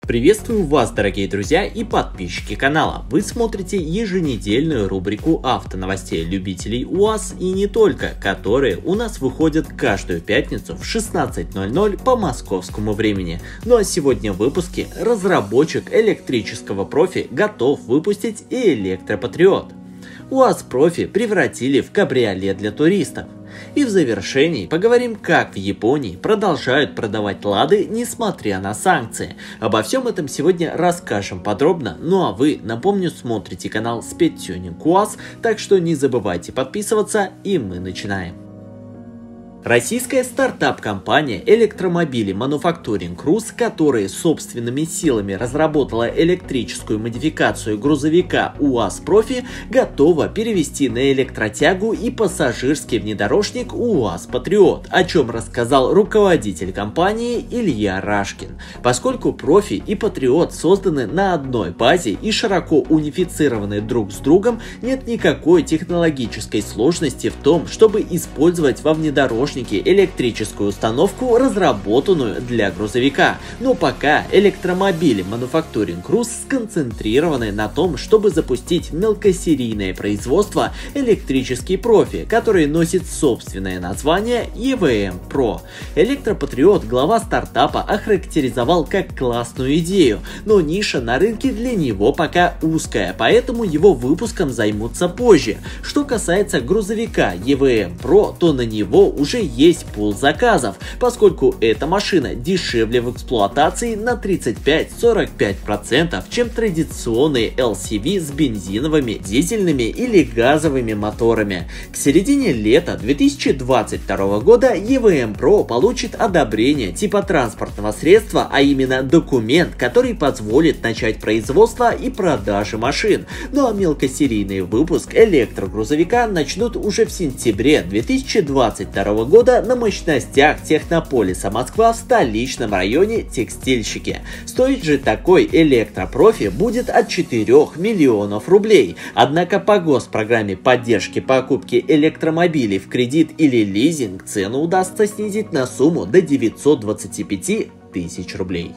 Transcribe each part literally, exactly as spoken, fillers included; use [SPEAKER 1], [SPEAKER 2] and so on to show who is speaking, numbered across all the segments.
[SPEAKER 1] Приветствую вас, дорогие друзья и подписчики канала. Вы смотрите еженедельную рубрику автоновостей любителей УАЗ и не только, которые у нас выходят каждую пятницу в шестнадцать ноль ноль по московскому времени. Ну а сегодня в выпуске разработчик электрического профи готов выпустить и электропатриот. УАЗ профи превратили в кабриолет для туристов. И в завершении поговорим, как в Японии продолжают продавать лады, несмотря на санкции. Обо всем этом сегодня расскажем подробно, ну а вы, напомню, смотрите канал SpeedTuning УАЗ, так что не забывайте подписываться, и мы начинаем. Российская стартап-компания электромобили Manufacturing Cruise, которая собственными силами разработала электрическую модификацию грузовика УАЗ Профи, готова перевести на электротягу и пассажирский внедорожник УАЗ Патриот, о чем рассказал руководитель компании Илья Рашкин. Поскольку Профи и Патриот созданы на одной базе и широко унифицированы друг с другом, нет никакой технологической сложности в том, чтобы использовать во внедорожнике электрическую установку, разработанную для грузовика. Но пока электромобили Manufacturing Cruise сконцентрированы на том, чтобы запустить мелкосерийное производство электрический профи, который носит собственное название и ви эм Pro. Электропатриот глава стартапа охарактеризовал как классную идею, но ниша на рынке для него пока узкая, поэтому его выпуском займутся позже. Что касается грузовика и ви эм Pro, то на него уже есть пул заказов, поскольку эта машина дешевле в эксплуатации на тридцать пять — сорок пять процентов, чем традиционные эл си ви с бензиновыми, дизельными или газовыми моторами. К середине лета две тысячи двадцать второго года и ви эм Pro получит одобрение типа транспортного средства, а именно документ, который позволит начать производство и продажи машин. Ну а мелкосерийный выпуск электрогрузовика начнут уже в сентябре две тысячи двадцать второго года на мощностях Технополиса Москва в столичном районе Текстильщики. Стоить же такой электропрофи будет от четырёх миллионов рублей. Однако по госпрограмме поддержки покупки электромобилей в кредит или лизинг цену удастся снизить на сумму до девятисот двадцати пяти тысяч рублей.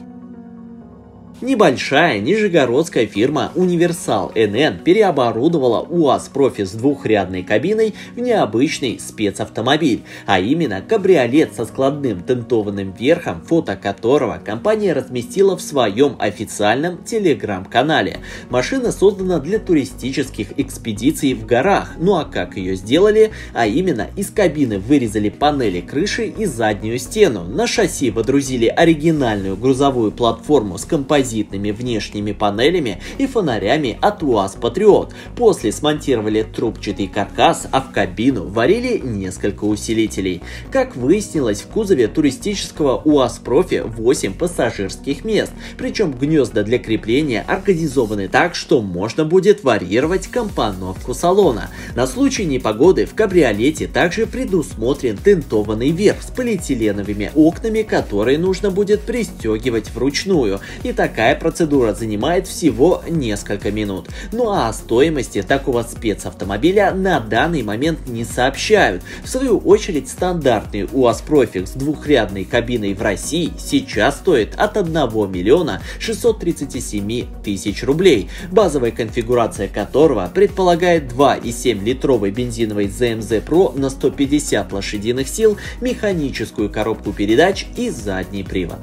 [SPEAKER 1] Небольшая нижегородская фирма Универсал эн эн переоборудовала УАЗ Профи с двухрядной кабиной в необычный спецавтомобиль, а именно кабриолет со складным тентованным верхом, фото которого компания разместила в своем официальном телеграм-канале. Машина создана для туристических экспедиций в горах, ну а как ее сделали? А именно из кабины вырезали панели крыши и заднюю стену, на шасси водрузили оригинальную грузовую платформу с композицией внешними панелями и фонарями от УАЗ Патриот. После смонтировали трубчатый каркас, а в кабину варили несколько усилителей. Как выяснилось, в кузове туристического УАЗ Профи восемь пассажирских мест, причем гнезда для крепления организованы так, что можно будет варьировать компоновку салона. На случай непогоды в кабриолете также предусмотрен тентованный верх с полиэтиленовыми окнами, которые нужно будет пристегивать вручную. И такая Такая процедура занимает всего несколько минут. Ну а о стоимости такого спецавтомобиля на данный момент не сообщают. В свою очередь, стандартный УАЗ Профи с двухрядной кабиной в России сейчас стоит от одного миллиона шестисот тридцати семи тысяч рублей, базовая конфигурация которого предполагает два и семь литровый бензиновый зэ эм зэ Pro на сто пятьдесят лошадиных сил, механическую коробку передач и задний привод.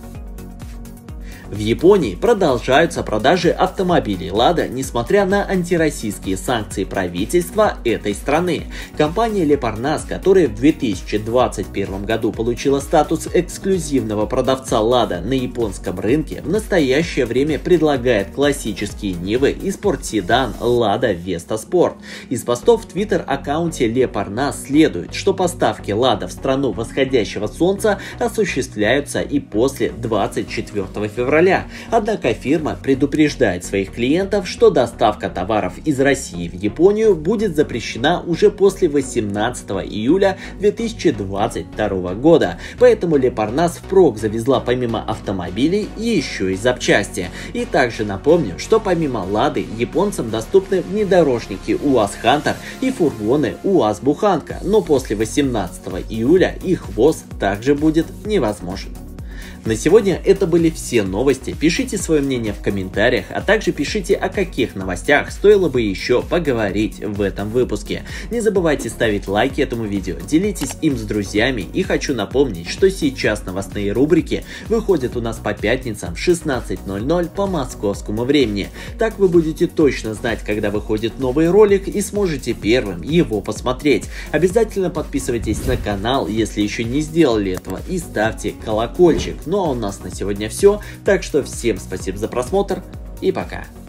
[SPEAKER 1] В Японии продолжаются продажи автомобилей Лада, несмотря на антироссийские санкции правительства этой страны. Компания Leparnas, которая в две тысячи двадцать первом году получила статус эксклюзивного продавца Лада на японском рынке, в настоящее время предлагает классические Нивы и спортседан Lada Vesta Sport. Из постов в твиттер-аккаунте Leparnas следует, что поставки Лада в страну восходящего солнца осуществляются и после двадцать четвёртого февраля. Однако фирма предупреждает своих клиентов, что доставка товаров из России в Японию будет запрещена уже после восемнадцатого июля две тысячи двадцать второго года. Поэтому Leparnas впрок завезла помимо автомобилей еще и запчасти. И также напомню, что помимо Лады японцам доступны внедорожники УАЗ Хантер и фургоны УАЗ Буханка, но после восемнадцатого июля их ввоз также будет невозможен. На сегодня это были все новости. Пишите свое мнение в комментариях, а также пишите, о каких новостях стоило бы еще поговорить в этом выпуске. Не забывайте ставить лайки этому видео, делитесь им с друзьями, и хочу напомнить, что сейчас новостные рубрики выходят у нас по пятницам в шестнадцать ноль ноль по московскому времени. Так вы будете точно знать, когда выходит новый ролик, и сможете первым его посмотреть. Обязательно подписывайтесь на канал, если еще не сделали этого, и ставьте колокольчик. Ну а у нас на сегодня все, так что всем спасибо за просмотр и пока.